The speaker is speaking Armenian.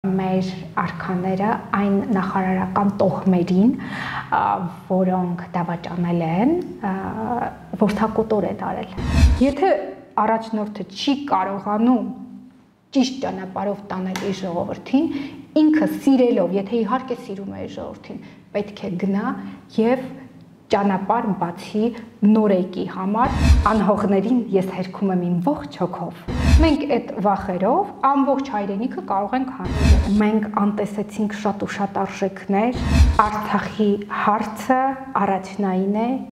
Մեր արքաները այն նախարարական տոհմերին, որոնք դավաճանել են, որդակոտոր են արել։ Եթե առաջնորդը չի կարողանում ճիշտ ճանապարհով տանել իր ժողովրդին, ինքը սիրելով, եթե իհարկե սիրում է իր ժողովրդին, պետք է գնա եւ ճանապարհ բացի նորեկի համար, անհողներին ես հերքում եմ իմ ողջ հոգով։ Մենք այդ վախերով ամբողջ հայրենիքը կարող ենք հանել։ Մենք անտեսեցինք շատ ու շատ արժեքներ, Արցախի հարցը առաջնային է